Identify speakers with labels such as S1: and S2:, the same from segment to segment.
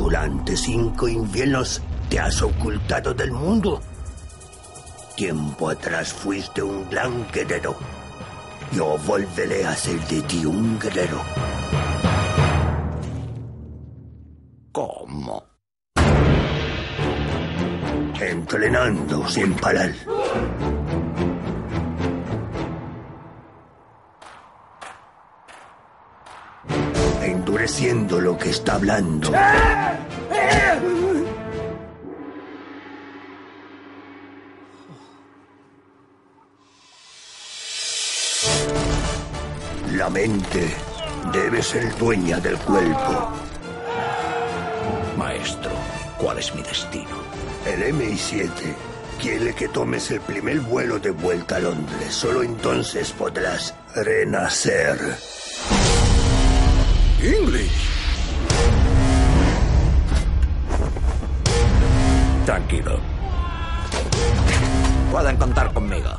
S1: Durante 5 inviernos te has ocultado del mundo. Tiempo atrás fuiste un gran guerrero. Yo volveré a ser de ti un guerrero.
S2: ¿Cómo?
S1: Entrenando sin parar. Endureciendo lo que está hablando. La mente debe ser dueña del cuerpo.
S2: Maestro, ¿cuál es mi destino?
S1: El MI7 quiere que tomes el primer vuelo de vuelta a Londres. Solo entonces podrás renacer.
S3: English.
S2: Tranquilo. Pueden contar conmigo.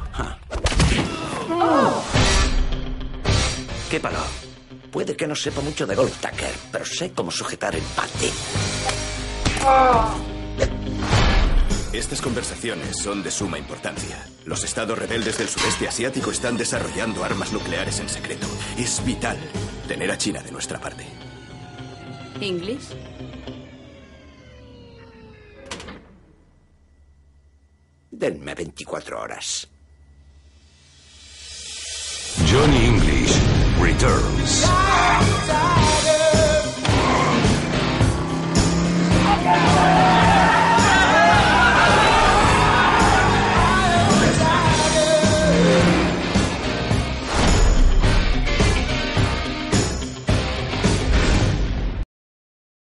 S2: ¿Qué paró? Puede que no sepa mucho de golf, Tucker, pero sé cómo sujetar el bate.
S3: Estas conversaciones son de suma importancia. Los estados rebeldes del sudeste asiático están desarrollando armas nucleares en secreto. Es vital tener a China de nuestra parte.
S4: ¿English?
S2: Denme 24 horas.
S5: Johnny English returns.